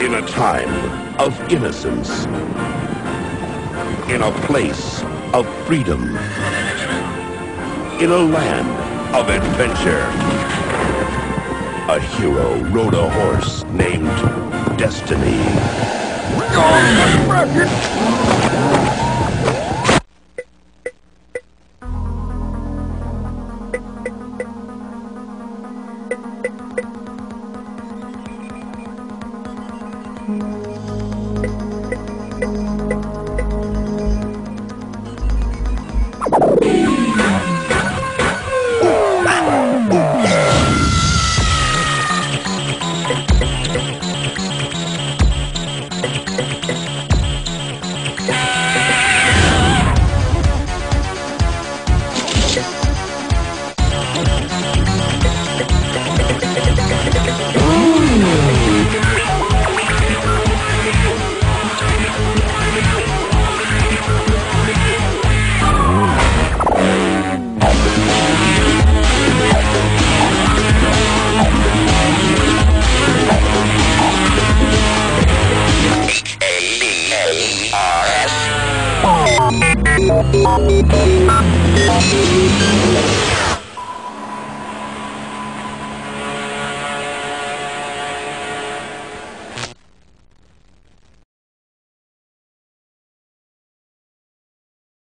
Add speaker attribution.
Speaker 1: In a time of innocence. In a place of freedom. In a land of adventure. A hero rode a horse named Destiny.